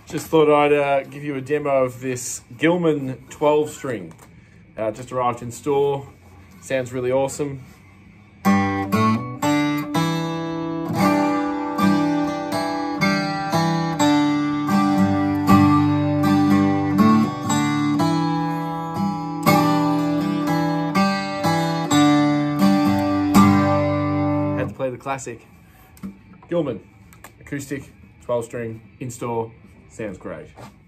Just thought I'd give you a demo of this Gilman 12 string. Just arrived in store. Sounds really awesome. Had to play the classic. Gilman, acoustic, 12 string, in store, sounds great.